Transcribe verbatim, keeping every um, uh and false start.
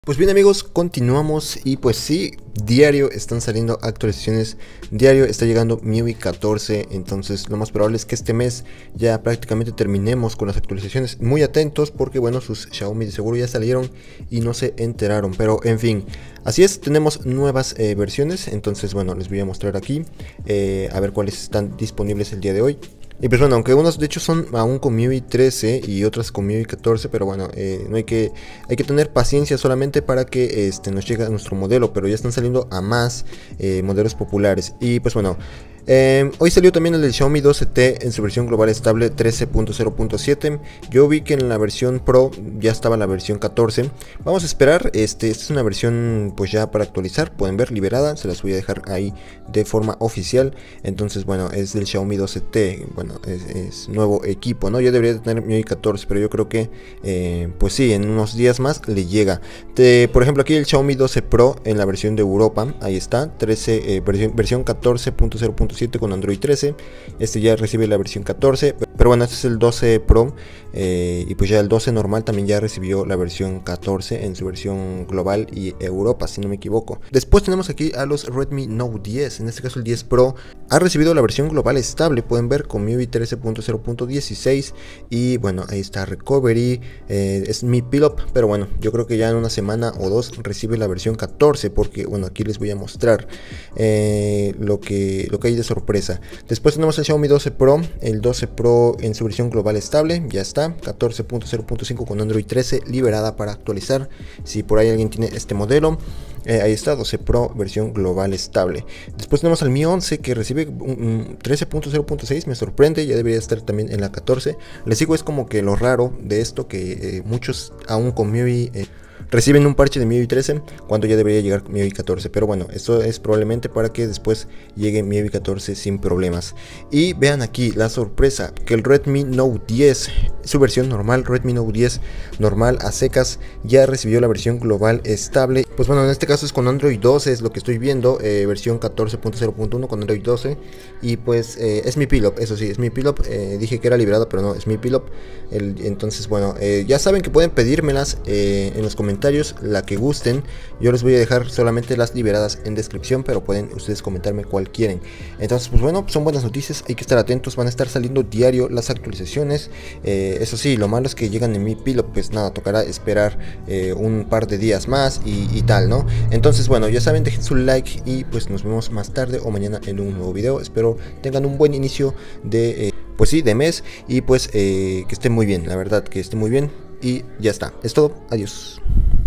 Pues bien amigos, continuamos y pues sí, diario están saliendo actualizaciones, diario está llegando M I U I catorce, entonces lo más probable es que este mes ya prácticamente terminemos con las actualizaciones. Muy atentos porque bueno, sus Xiaomi de seguro ya salieron y no se enteraron, pero en fin, así es, tenemos nuevas eh, versiones, entonces bueno, les voy a mostrar aquí, eh, a ver cuáles están disponibles el día de hoy. Y pues bueno, aunque unos de hecho son aún con M I U I trece y otras con M I U I catorce, pero bueno, eh, no hay que, hay que tener paciencia solamente para que este, nos llegue a nuestro modelo, pero ya están saliendo a más eh, modelos populares. Y pues bueno, Eh, hoy salió también el del Xiaomi doce T en su versión global estable trece punto cero punto siete. Yo vi que en la versión Pro ya estaba la versión catorce. Vamos a esperar, este, esta es una versión pues ya para actualizar, pueden ver, liberada, se las voy a dejar ahí de forma oficial. Entonces bueno, es del Xiaomi doce T, bueno, es, es nuevo equipo, ¿no? Yo debería tener M I U I catorce, pero yo creo que eh, pues sí, en unos días más le llega. De, por ejemplo aquí el Xiaomi doce Pro en la versión de Europa, ahí está, trece, eh, versión, versión catorce punto cero punto siete con Android trece. Este ya recibe la versión catorce, pero bueno, este es el doce Pro, eh, y pues ya el doce normal también ya recibió la versión catorce en su versión global y Europa, si no me equivoco. Después tenemos aquí a los Redmi Note diez, en este caso el diez Pro ha recibido la versión global estable, pueden ver, con M I U I trece punto cero punto dieciséis. y bueno, ahí está Recovery, eh, es Mi Pilot, pero bueno, yo creo que ya en una semana o dos recibe la versión catorce, porque bueno, aquí les voy a mostrar eh, lo que lo que hay de sorpresa. Después tenemos el Xiaomi doce Pro, el doce Pro en su versión global estable, ya está, catorce punto cero punto cinco con Android trece, liberada para actualizar, si por ahí alguien tiene este modelo. Eh, ahí está, doce Pro versión global estable. Después tenemos al Mi once que recibe um, trece punto cero punto seis, me sorprende, ya debería estar también en la catorce. Les digo, es como que lo raro de esto, que eh, muchos aún con M I U I eh, reciben un parche de M I U I trece cuando ya debería llegar M I U I catorce, pero bueno, esto es probablemente para que después llegue M I U I catorce sin problemas. Y vean aquí la sorpresa, que el Redmi Note diez, su versión normal, Redmi Note diez normal a secas, ya recibió la versión global estable. Pues bueno, en este caso es con Android doce, es lo que estoy viendo, eh, versión catorce punto cero punto uno con Android doce. Y pues eh, es Mi Pilot, eso sí, es Mi Pilot, eh, dije que era liberado, pero no, es Mi Pilot. El, entonces bueno, eh, ya saben que pueden pedírmelas eh, en los comentarios, la que gusten. Yo les voy a dejar solamente las liberadas en descripción, pero pueden ustedes comentarme cuál quieren. Entonces pues bueno, son buenas noticias, hay que estar atentos, van a estar saliendo diario las actualizaciones. eh, Eso sí, lo malo es que llegan en Mi Pilot, pues nada, tocará esperar eh, un par de días más y, y tal, ¿no? Entonces bueno, ya saben, dejen su like y pues nos vemos más tarde o mañana en un nuevo video. Espero tengan un buen inicio de, eh, pues sí, de mes, y pues eh, que estén muy bien, la verdad que estén muy bien, y ya está, es todo, adiós.